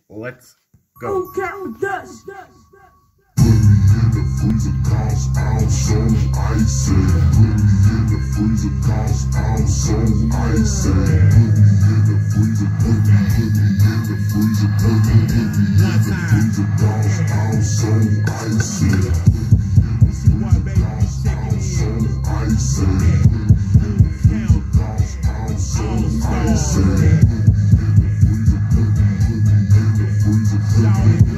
let's go. Count dust. Put me in the freezer cause I'm so icy. Put me in the freezer cause I'm so icy. Put me in the freezer, put me in the freezer, put me in the freezer cause I'm so icy. Put me in the freezer cause I'm so icy. Put me in the freezer cause I'm so icy. Put me in the freezer, put me in the freezer, put me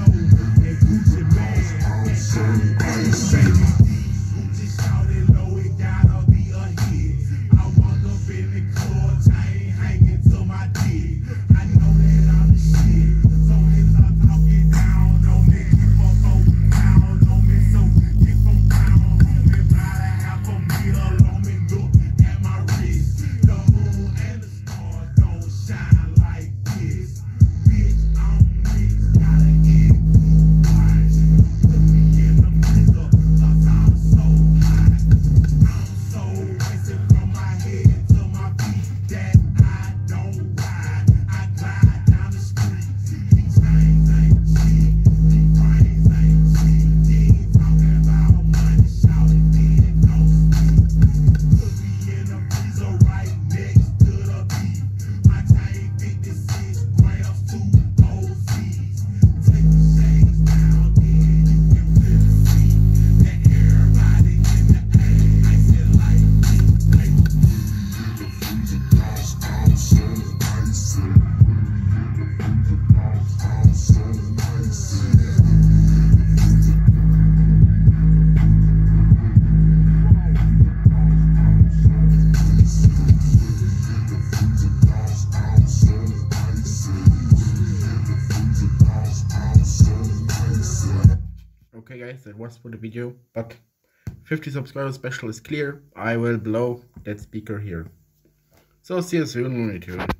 Okay guys, that was for the video, but 50 subscriber special is clear. I will blow that speaker here. So see you soon on YouTube.